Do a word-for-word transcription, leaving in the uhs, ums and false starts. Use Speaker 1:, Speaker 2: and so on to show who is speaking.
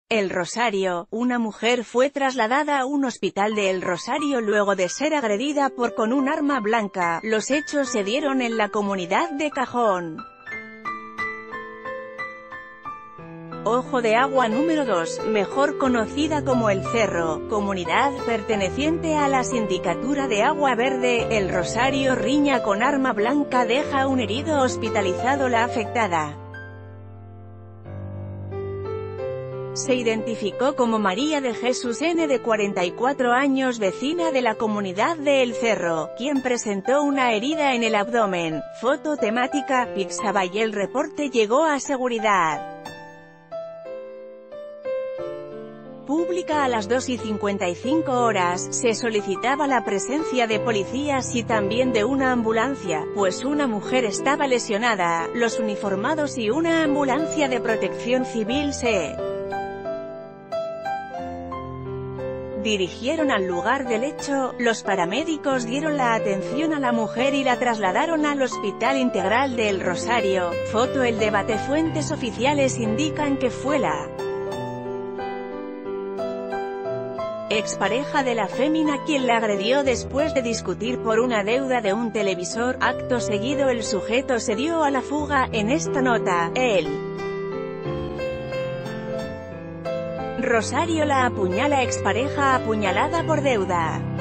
Speaker 1: El Rosario, una mujer fue trasladada a un hospital de El Rosario luego de ser agredida por con un arma blanca. Los hechos se dieron en la comunidad de Cajón. Ojo de Agua número dos, mejor conocida como El Cerro, comunidad perteneciente a la Sindicatura de Agua Verde, El Rosario. Riña con arma blanca deja un herido hospitalizado. La afectada se identificó como María de Jesús N., de cuarenta y cuatro años, vecina de la comunidad de El Cerro, quien presentó una herida en el abdomen. Foto temática, Pixabay. El reporte llegó a seguridad pública a las dos y cincuenta y cinco horas. Se solicitaba la presencia de policías y también de una ambulancia, pues una mujer estaba lesionada. Los uniformados y una ambulancia de protección civil se dirigieron al lugar del hecho. Los paramédicos dieron la atención a la mujer y la trasladaron al Hospital Integral de El Rosario. Foto. El debate. Fuentes oficiales indican que fue la expareja de la fémina quien la agredió después de discutir por una deuda de un televisor. Acto seguido el sujeto se dio a la fuga. En esta nota, el Rosario la apuñala. Expareja apuñalada por deuda.